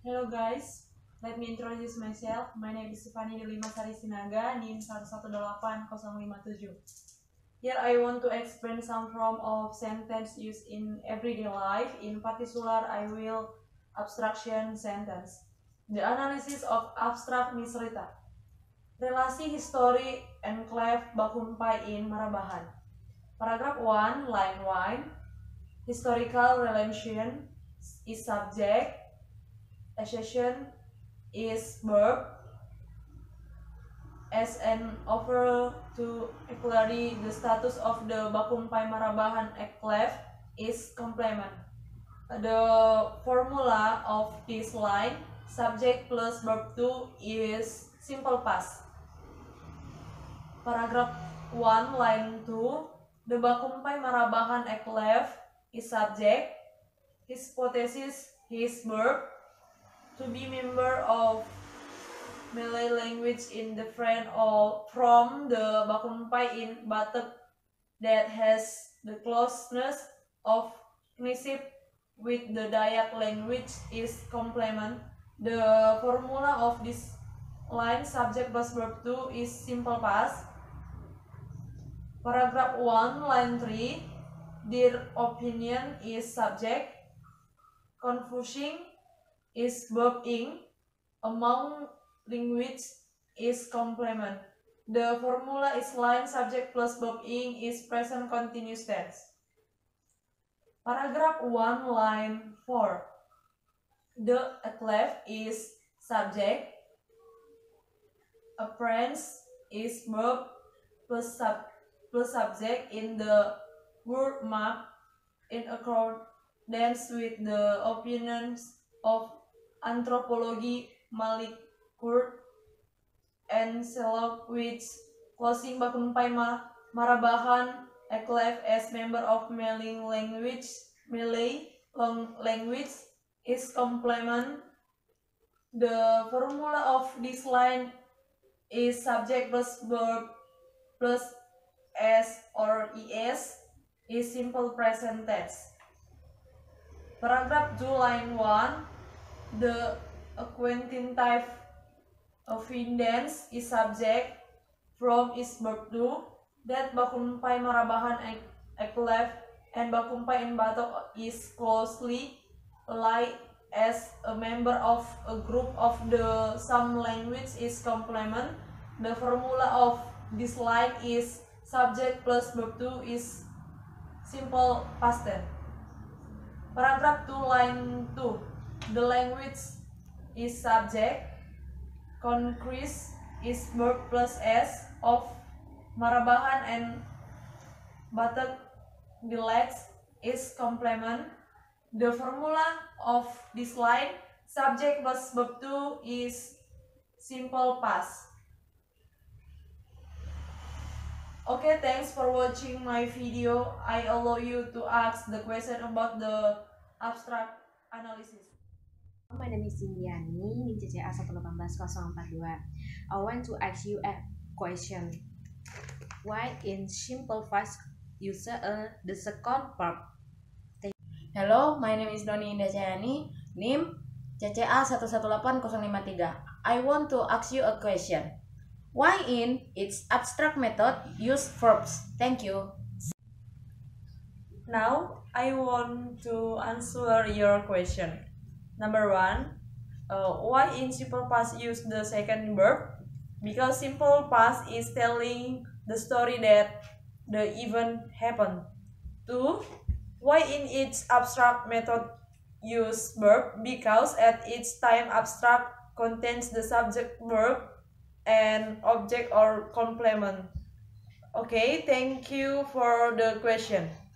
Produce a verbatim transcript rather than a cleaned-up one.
Hello guys, let me introduce myself. My name is Tiffany Delima Sari Sinaga, NIM one one delapan nol lima tujuh. Here I want to explain some form of sentence used in everyday life. In particular, I will abstraction sentence. The analysis of abstract misrita. Relasi histori enclave Bakumpai in Marabahan. Paragraph one, line one. Historical relation is subject. Accession is verb. As an offer to acquire the status of the Bakumpai Marabahan enclave is complement. The formula of this line, subject plus verb two, is simple past. Paragraph one, line two. The Bakumpai Marabahan enclave is subject. His hypothesis, his verb. To be member of Malay language in the friend or from the Bakumpai in Batak that has the closeness of kinship with the Dayak language is complement. The formula of this line, subject plus verb two, is simple past. Paragraph one, line three. Their opinion is subject. Confusing is verb ing. Among language is complement. The formula is line, subject plus verb ing is present continuous tense. Paragraph one, line four. The enclave is subject. Appearance is verb plus sub plus subject in the word map in accordance with the opinions of anthropology Malik Kurt and Selok, which closing Bakumpai Marabahan enclave as member of Malay language Malay language is complement. The formula of this line is subject plus verb plus s or es is simple present tense. Paragraph two, line one. The acquaintance type of evidence is subject. From is verb two. That Bakumpai Marabahan enclave and Bakumpai in Batok is closely allied as a member of a group of the some language is complement. The formula of this line is subject plus verb two is simple past tense. Paragraph two, line two. The language is subject. Conquest is verb plus s of Marabahan and Batak dialects is complement. The formula of this line, subject plus verb two, is simple past. Okay, thanks for watching my video. I allow you to ask the question about the abstract analysis. My name is Indiani, NIM C C A one one eight nol empat dua. I want to ask you a question. Why in simple past use a the second verb? Hello, my name is Doni Indah Cayani, NIM C C A one one delapan nol lima tiga. I want to ask you a question. Why in its abstract method use verbs? Thank you. Now I want to answer your question. Number one, uh, why in simple past use the second verb? Because simple past is telling the story that the event happened. Two, why in its abstract method use verb? Because at each time abstract contains the subject, verb, and object or complement. Okay, thank you for the question.